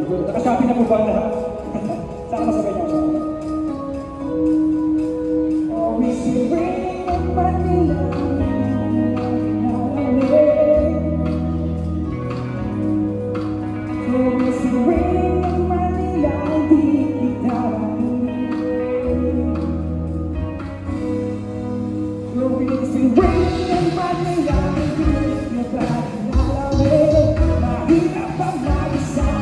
Nakasabi na po ba lahat? Saan masabay niya siya? Always you bring up Manila. Always you bring up Manila. Di kita always you bring up Manila. Di kita mahirap ang mag-isang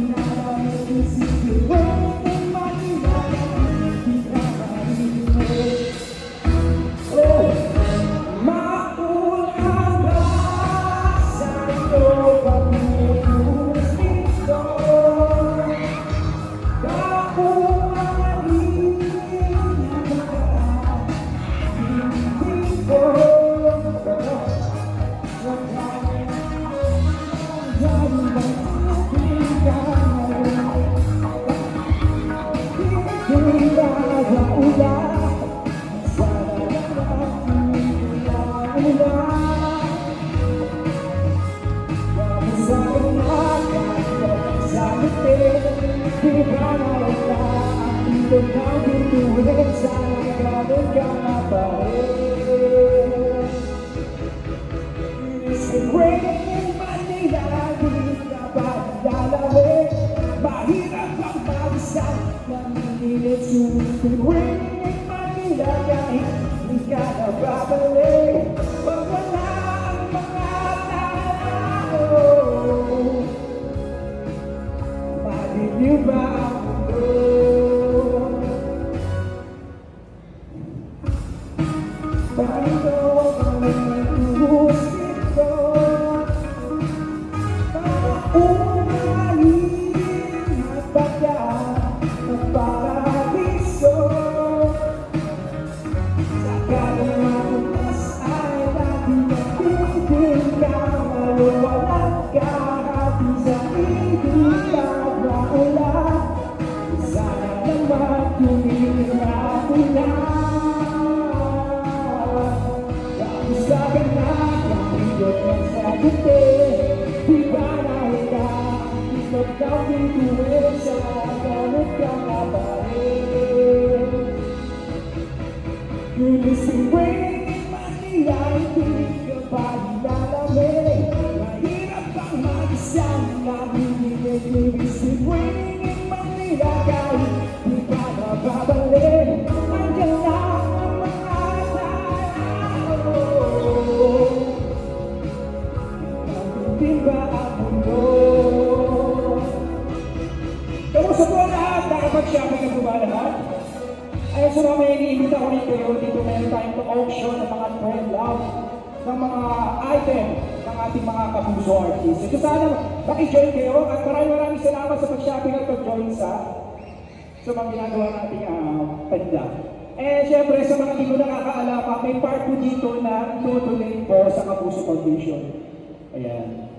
ng mga item ng ating mga kapuso artists. So sana maki-join kayo at maraming salamat sa pag-shopping at pag-join sa mga ginagawa nating panda. Eh syempre sa mga hindi ko nakakaalala, may part po dito na itutuloy po sa Kapuso Foundation. Ayan.